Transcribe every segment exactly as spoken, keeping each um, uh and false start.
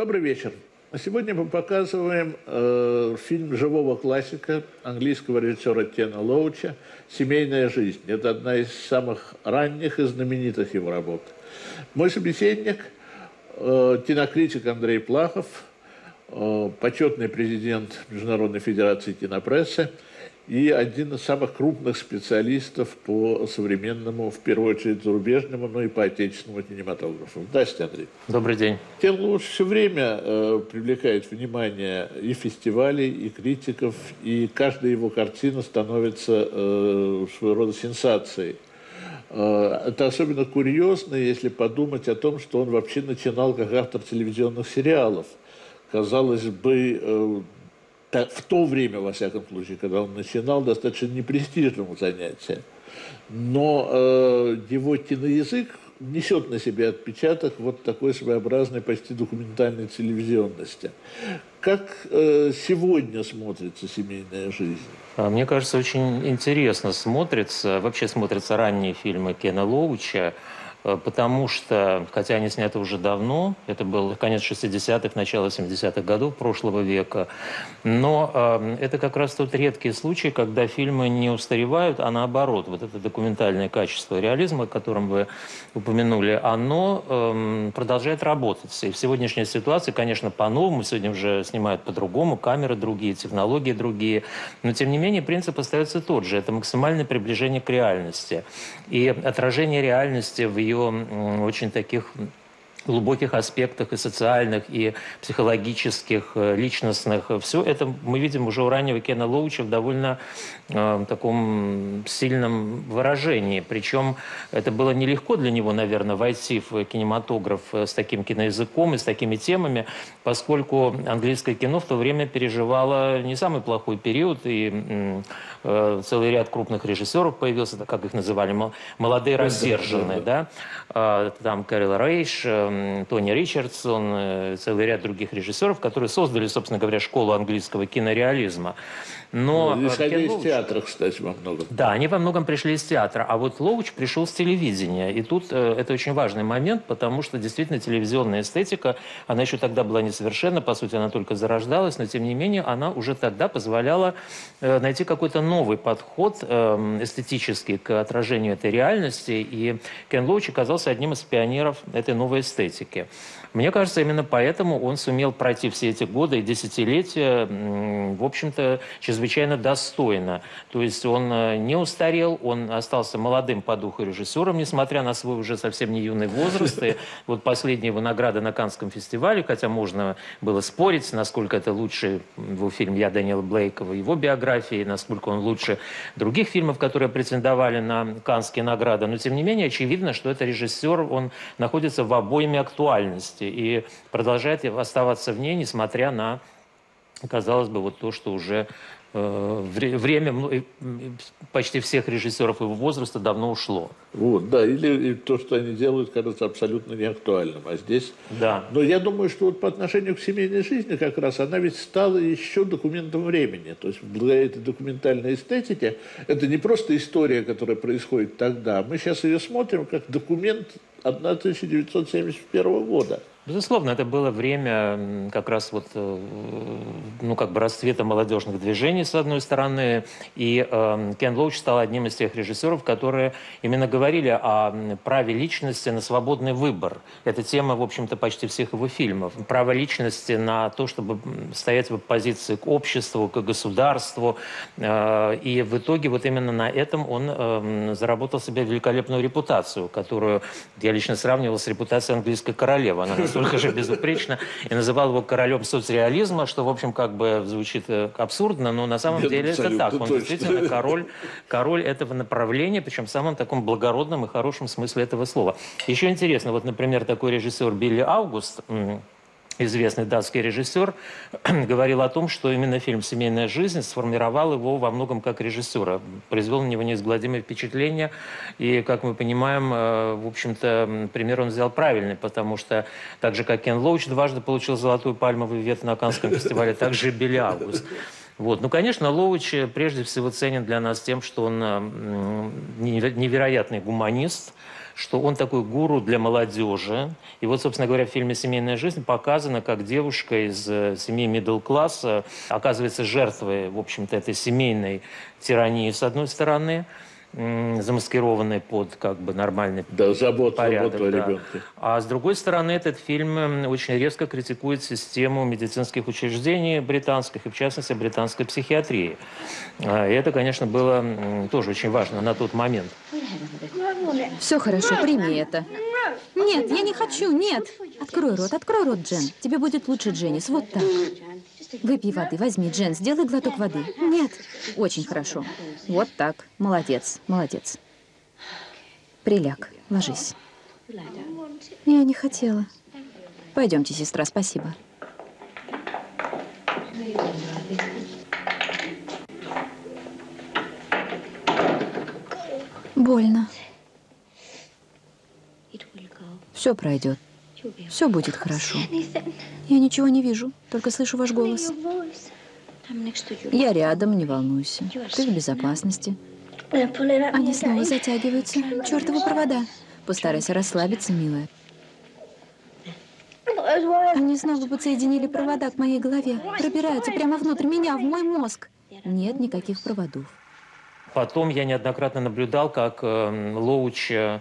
Добрый вечер. Сегодня мы показываем э, фильм живого классика английского режиссера Кена Лоуча «Семейная жизнь». Это одна из самых ранних и знаменитых его работ. Мой собеседник э, – кинокритик Андрей Плахов, э, почетный президент Международной федерации кинопрессы и один из самых крупных специалистов по современному, в первую очередь зарубежному, но и по отечественному кинематографу. Здравствуйте, Андрей. Добрый день. Кен Лоуч все время э, привлекает внимание и фестивалей, и критиков, и каждая его картина становится э, своего рода сенсацией. Э, это особенно курьезно, если подумать о том, что он вообще начинал как автор телевизионных сериалов. Казалось бы, э, в то время, во всяком случае, когда он начинал, достаточно непрестижному занятию. Но э, его киноязык несет на себе отпечаток вот такой своеобразной, почти документальной телевизионности. Как э, сегодня смотрится «Семейная жизнь»? Мне кажется, очень интересно смотрится, вообще смотрятся ранние фильмы Кена Лоуча, потому что, хотя они сняты уже давно, это был конец шестидесятых, начало семидесятых годов прошлого века, но э, это как раз тот редкий случай, когда фильмы не устаревают, а наоборот, вот это документальное качество реализма, о котором вы упомянули, оно э, продолжает работать. И в сегодняшней ситуации, конечно, по-новому, сегодня уже снимают по-другому, камеры другие, технологии другие, но тем не менее принцип остается тот же, это максимальное приближение к реальности и отражение реальности в ее очень таких глубоких аспектах и социальных, и психологических, личностных. Все это мы видим уже у раннего Кена Лоуча в довольно э, таком сильном выражении. Причем это было нелегко для него, наверное, войти в кинематограф с таким киноязыком и с такими темами, поскольку английское кино в то время переживало не самый плохой период, и э, целый ряд крупных режиссеров появился, как их называли, молодые рассерженные, да? Э, там Кэрол Рейш, Тони Ричардсон, целый ряд других режиссеров, которые создали, собственно говоря, школу английского кинореализма. Но ну, исходя из Лоуч... театра, кстати, во многом. Да, они во многом пришли из театра. А вот Лоуч пришел с телевидения. И тут э, это очень важный момент, потому что действительно телевизионная эстетика, она еще тогда была несовершенна, по сути, она только зарождалась, но тем не менее она уже тогда позволяла э, найти какой-то новый подход э, эстетический к отражению этой реальности. И Кен Лоуч оказался одним из пионеров этой новой эстетики. Мне кажется, именно поэтому он сумел пройти все эти годы и десятилетия, в общем-то, чрезвычайно достойно. То есть он не устарел, он остался молодым по духу режиссером, несмотря на свой уже совсем не юный возраст. И вот последняя его награда на Каннском фестивале, хотя можно было спорить, насколько это лучший его фильм «Я, Дэниел Блейк», его биографии, насколько он лучше других фильмов, которые претендовали на Каннские награды. Но, тем не менее, очевидно, что это режиссер, он находится в обойме актуальности и продолжает оставаться в ней, несмотря на, казалось бы, вот то, что уже э, время почти всех режиссеров его возраста давно ушло. Вот, да, или то, что они делают, кажется абсолютно неактуальным. А здесь... Да. Но я думаю, что вот по отношению к семейной жизни как раз она ведь стала еще документом времени. То есть благодаря этой документальной эстетике это не просто история, которая происходит тогда. Мы сейчас ее смотрим как документ тысяча девятьсот семьдесят первого года. Безусловно, это было время как раз вот, ну, как бы расцвета молодежных движений, с одной стороны, и э, Кен Лоуч стал одним из тех режиссеров, которые именно говорили о праве личности на свободный выбор. Это тема, в общем-то, почти всех его фильмов. Право личности на то, чтобы стоять в оппозиции к обществу, к государству, э, и в итоге вот именно на этом он э, заработал себе великолепную репутацию, которую я лично сравнивал с репутацией английской королевы. Она настолько же безупречно, и называл его королем соцреализма, что, в общем, как бы звучит абсурдно, но на самом Нет, деле это так. Он точно. действительно король, король этого направления, причем в самом таком благородном и хорошем смысле этого слова. Еще интересно, вот, например, такой режиссер Билли Аугуст, известный датский режиссер, говорил о том, что именно фильм «Семейная жизнь» сформировал его во многом как режиссера. Произвел на него неизгладимое впечатление. И, как мы понимаем, в общем-то, пример он взял правильный, потому что так же, как Кен Лоуч дважды получил золотую пальмовую ветвь на Каннском фестивале, так же и Билли Аугуст. Вот. Ну, конечно, Лоуч прежде всего ценен для нас тем, что он невероятный гуманист, что он такой гуру для молодежи. И вот, собственно говоря, в фильме «Семейная жизнь» показано, как девушка из семьи middle-класса оказывается жертвой, в общем-то, этой семейной тирании, с одной стороны, замаскированный под как бы нормальный да, заботу, порядок. Заботу о да. ребенке. А с другой стороны, этот фильм очень резко критикует систему медицинских учреждений британских, и в частности британской психиатрии. И это, конечно, было тоже очень важно на тот момент. Все хорошо, прими это. Нет, я не хочу, нет. Открой рот, открой рот, Джен. Тебе будет лучше, Дженнис, вот так. Выпей воды, возьми, Джен, сделай глоток воды. Нет, очень хорошо. Вот так, молодец, молодец. Приляг, ложись. Я не хотела. Пойдемте, сестра, спасибо. Больно. Все пройдет. Все будет хорошо. Я ничего не вижу, только слышу ваш голос. Я рядом, не волнуйся. Ты в безопасности. Они снова затягиваются. Чёртовы провода. Постарайся расслабиться, милая. Они снова подсоединили провода к моей голове. Пробираются прямо внутрь меня, в мой мозг. Нет никаких проводов. Потом я неоднократно наблюдал, как э, Лоуч э,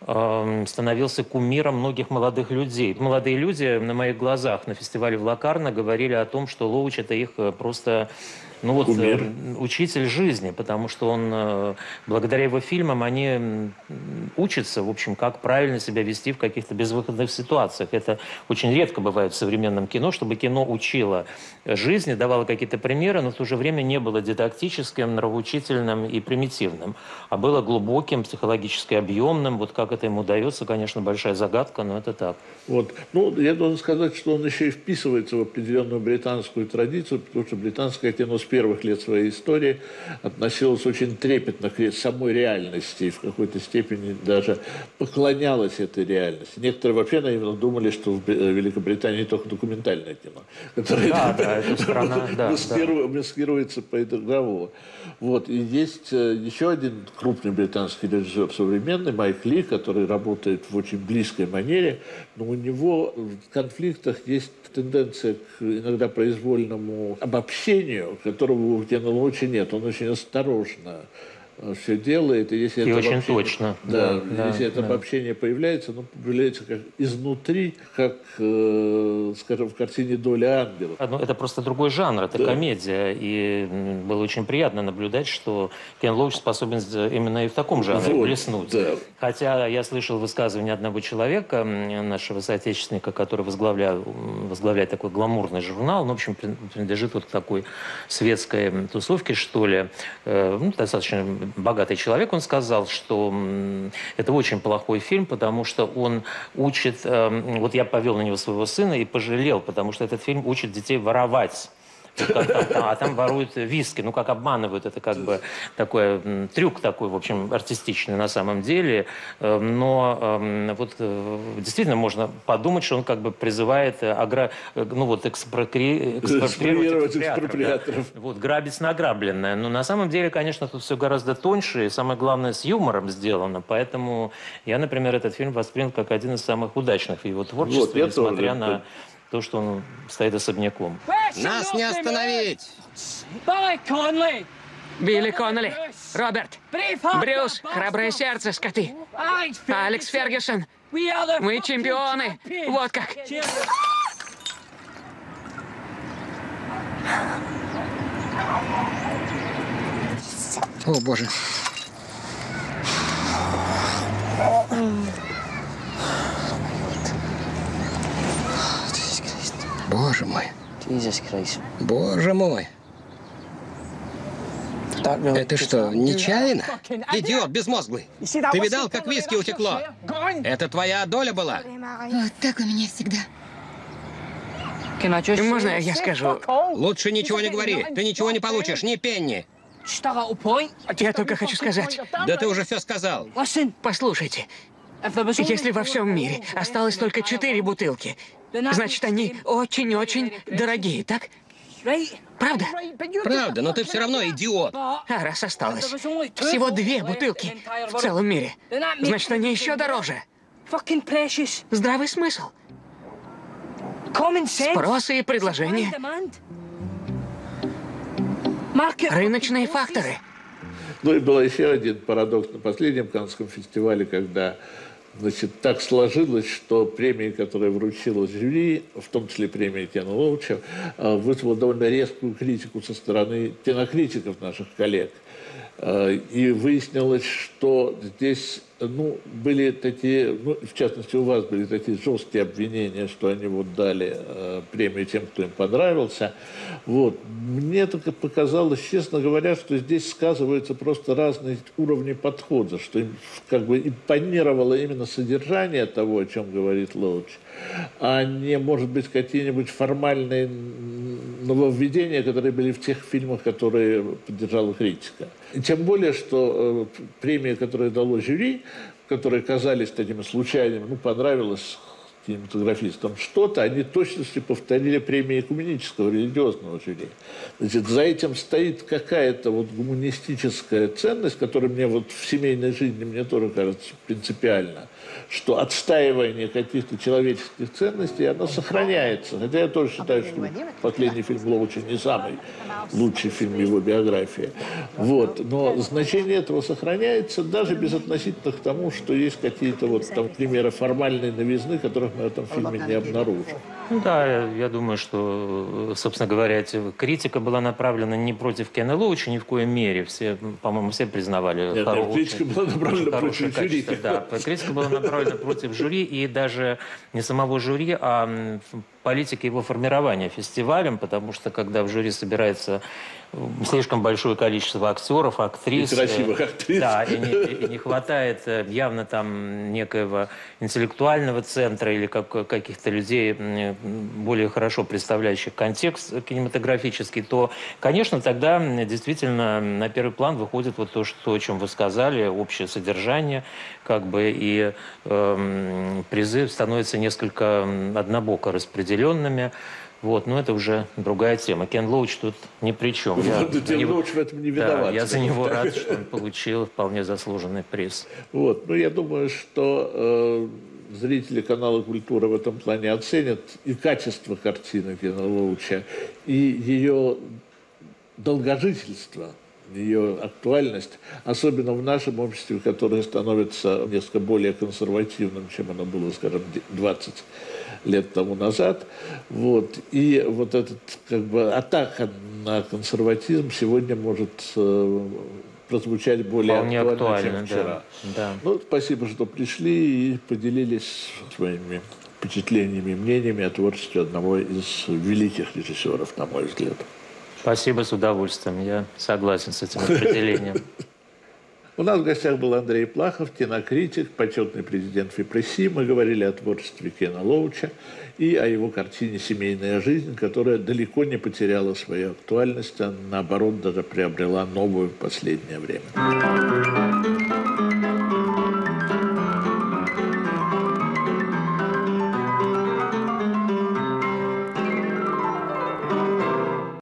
становился кумиром многих молодых людей. Молодые люди на моих глазах на фестивале в Локарно говорили о том, что Лоуч – это их просто ну вот, э, учитель жизни, потому что он, э, благодаря его фильмам, они учатся, в общем, как правильно себя вести в каких-то безвыходных ситуациях. Это очень редко бывает в современном кино, чтобы кино учило жизни, давало какие-то примеры, но в то же время не было дидактическим, нравоучительным и примитивным, а было глубоким, психологически объемным. Вот как это ему удается, конечно, большая загадка, но это так. Вот. Ну, я должен сказать, что он еще и вписывается в определенную британскую традицию, потому что британское кино с первых лет своей истории относилось очень трепетно к самой реальности и в какой-то степени даже поклонялось этой реальности. Некоторые вообще наивно думали, что в Великобритании только документальное кино, которое да, да, эта страна, да, маскиру, да. маскируется по другому. Вот. И есть еще один крупный британский режиссер современный, Майк Ли, который работает в очень близкой манере, но у него в конфликтах есть тенденция к иногда произвольному обобщению, которого у Кена Лоуча нет. Он очень осторожно все делает. И, если и это очень точно. Да, да, если да, это да. обобщение появляется, оно появляется как изнутри, как, э, скажем, в картине «Доля ангелов». Ну, это просто другой жанр, это да. комедия. И было очень приятно наблюдать, что Кен Лоуч способен именно и в таком жанре вот, блеснуть. Да. Хотя я слышал высказывание одного человека, нашего соотечественника, который возглавляет, возглавляет такой гламурный журнал, ну, в общем, принадлежит вот к такой светской тусовке, что ли, э, ну, достаточно богатый человек, он сказал, что это очень плохой фильм, потому что он учит... Э, вот я повел на него своего сына и пожалел, потому что этот фильм учит детей воровать. Вот как, там, там, а там воруют виски, ну как обманывают, это как бы такой м, трюк такой, в общем, артистичный на самом деле, э, но э, вот э, действительно можно подумать, что он как бы призывает э, агра... ну вот экспропри... экспроприировать экспроприаторов, да. Вот, грабить награбленное, но на самом деле, конечно, тут все гораздо тоньше и самое главное с юмором сделано, поэтому я, например, этот фильм воспринял как один из самых удачных в его творчестве, вот, несмотря тоже. на то, что он стоит особняком. Нас не остановить! Билли Коннелли, Роберт, Брюс, храброе сердце, скоты. Алекс Фергюсон, мы чемпионы. Вот как. О, Боже. Боже мой. Боже мой. Это что, нечаянно? Идиот безмозглый. Ты видал, как виски утекло? Это твоя доля была? Вот так у меня всегда. Можно я скажу? Лучше ничего не говори. Ты ничего не получишь, ни пенни. Я только хочу сказать. Да ты уже все сказал. Послушайте. Если во всем мире осталось только четыре бутылки, значит, они очень-очень дорогие, так? Правда? Правда, но ты все равно идиот. А раз осталось всего две бутылки в целом мире, значит, они еще дороже. Здравый смысл. Спрос и предложение. Рыночные факторы. Ну и был еще один парадокс на последнем Каннском фестивале, когда, значит, так сложилось, что премия, которая вручилась жюри, в том числе премия Кена Лоуча, вызвала довольно резкую критику со стороны кинокритиков наших коллег. И выяснилось, что здесь, ну, были такие, ну, в частности, у вас были такие жесткие обвинения, что они вот дали э, премию тем, кто им понравился. Вот. Мне только показалось, честно говоря, что здесь сказываются просто разные уровни подхода, что им как бы импонировало именно содержание того, о чем говорит Лоуч, а не, может быть, какие-нибудь формальные нововведения, которые были в тех фильмах, которые поддержала критика. И тем более, что э, премия, которую дало жюри, которые казались такими случайными, ну, понравилось кинематографистам что-то, они точности повторили премии экуменического религиозного жюри. Значит, за этим стоит какая-то вот гуманистическая ценность, которая мне вот в семейной жизни, мне тоже кажется принципиально, что отстаивание каких-то человеческих ценностей, оно сохраняется. Хотя я тоже считаю, что последний фильм Лоуча не самый лучший фильм его биографии. Вот. Но значение этого сохраняется даже безотносительно к тому, что есть какие-то вот там примеры формальной новизны, которых мы в этом фильме не обнаружим. Ну да, я думаю, что, собственно говоря, критика была направлена не против Кена Лоуча ни в коей мере. Все, по-моему, все признавали. Нет, хорошее, критика была направлена против жюри. Да, критика была направлена против жюри, и даже не самого жюри, а политики его формирования фестивалем, потому что когда в жюри собирается слишком большое количество актеров, актрис. И красивых актрис. Да, и не, и не хватает явно там некоего интеллектуального центра или как, каких-то людей, более хорошо представляющих контекст кинематографический, то, конечно, тогда действительно на первый план выходит вот то, что, о чем вы сказали, общее содержание, как бы, и э, призы становятся несколько однобоко распределенными. Вот, но это уже другая тема. Кен Лоуч тут ни при чем. Я, вот, Кен Лоуч в этом не виноват. Да, я за него рад, что он получил вполне заслуженный приз. Вот, ну я думаю, что э, зрители канала «Культура» в этом плане оценят и качество картины Кена Лоуча, и ее долгожительство, ее актуальность, особенно в нашем обществе, которое становится несколько более консервативным, чем оно было, скажем, двадцать лет тому назад. Вот. И вот этот, как бы, атака на консерватизм сегодня может э, прозвучать более Вполне актуально, актуально, чем вчера. Да, да. Ну, спасибо, что пришли и поделились своими впечатлениями и мнениями о творчестве одного из великих режиссеров, на мой взгляд. Спасибо, с удовольствием. Я согласен с этим определением. У нас в гостях был Андрей Плахов, кинокритик, почетный президент ФИПРОСИ. Мы говорили о творчестве Кена Лоуча и о его картине «Семейная жизнь», которая далеко не потеряла свою актуальность, а наоборот даже приобрела новую в последнее время.